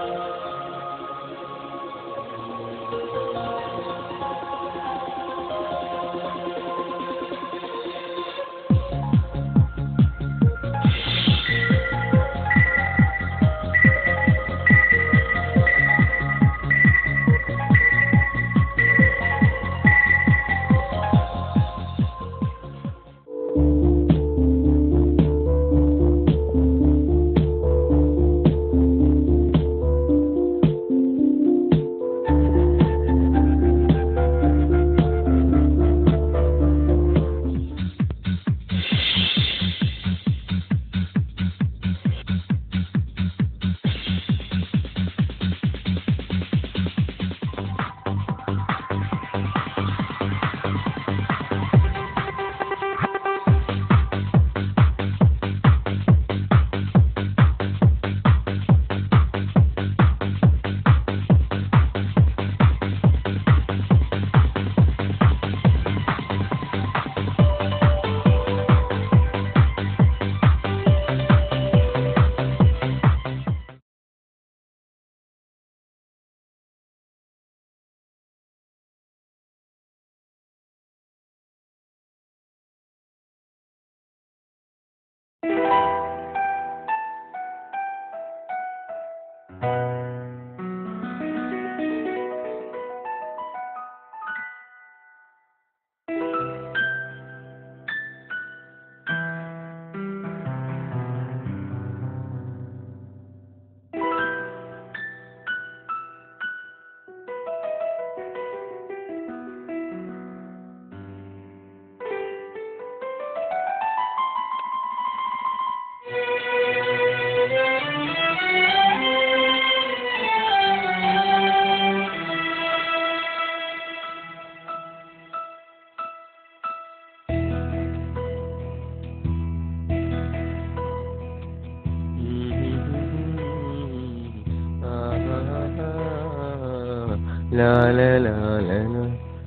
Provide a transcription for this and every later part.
La la la la la.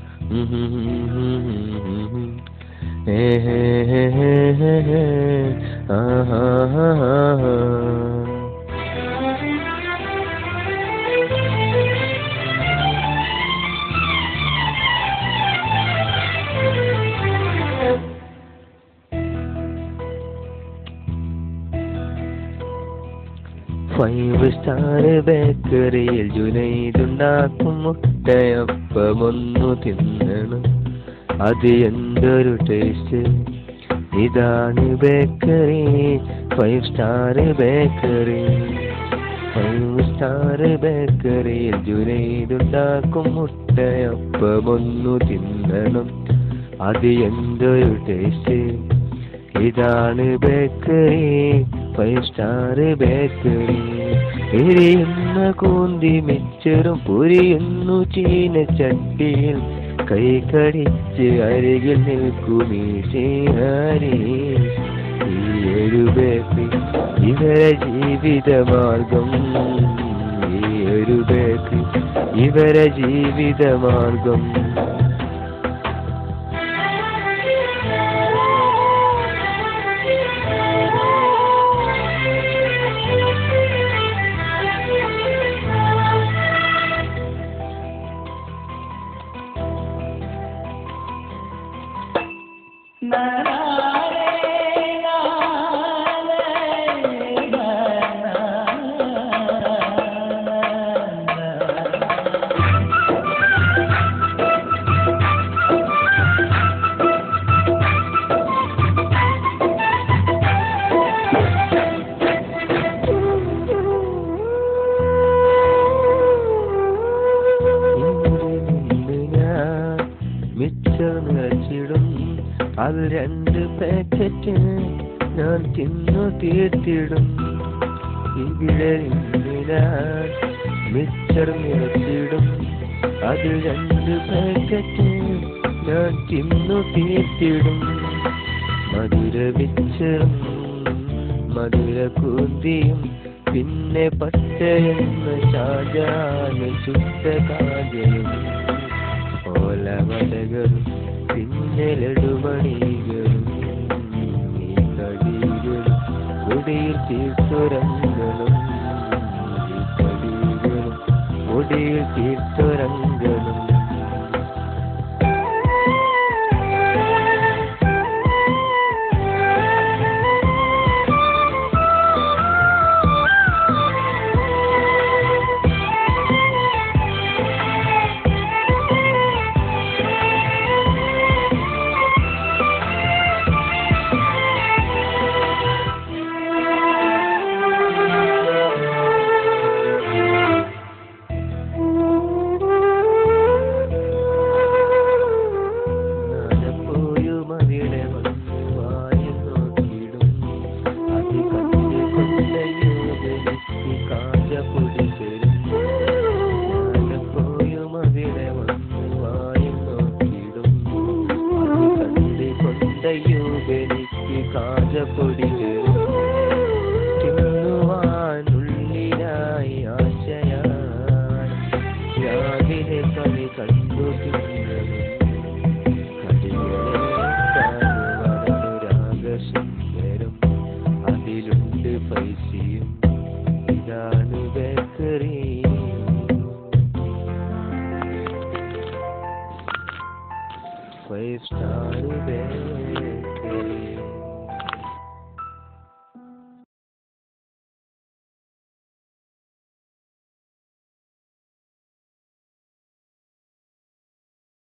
Hey hey hey hey hey hey. Ah ah ah ah. Five star ബേക്കറിയിൽ ജുനൈദുണ്ടാക്കും മുട്ടയപ്പമൊന്നു തിന്നണം, അത് എന്തൊരു ടേസ്റ്റ്. ഇതാണ് bakery, five star bakery. Five star ബേക്കറിയിൽ ജുനൈദുണ്ടാക്കും മുട്ടയപ്പമൊന്നു തിന്നണം, അത് എന്തൊരു ടേസ്റ്റ്. ഇതാണ് ബേക്കറി, ഫൈവ് സ്റ്റാർ ബേക്കറി. എരിയുന്ന കൂന്തി മിച്ചറും പൊരിയുന്നു ചീനച്ചട്ടിയിൽ, കൈ കടിച്ച് അരികിൽ നിൽക്കുമീ ശ്രീഹരി. ഈ ഒരു ബേക്കറി ഇവരെ ജീവിതമാർഗം, ഈ ഒരു ബേക്കറി ഇവരെ ജീവിതമാർഗം. അത് 2 പാക്കറ്റ് ഞാൻ തിന്നു തീർത്തിടും. ഇവിടെ ഞാൻ മിച്ചർ നിറച്ചിടും, അത് 2 പാക്കറ്റ് ഞാൻ തിന്നു തീർത്തിടും. മധുര മിച്ചറും മധുര കൂന്തിയും പിന്നെ പച്ചയെന്ന ഷാജാന് ചുട്ട കാജയും ഓലവടകളും പിന്നെ ലഡുമണികളും ഈ കടികളും ഒടിയിൽ തീർത്തുരങ്ങളും ഈ കടികളും പൊടിയിൽ തീർത്തൊരങ്കണം തിന്നുവാനുള്ളിലായി ആശയാണ് രാവിലെ കണി കണ്ടു രാഗസുന്ദരം അതിലുണ്ട് പൈസയും ഇതാണ് ബേക്കറി 5 star bed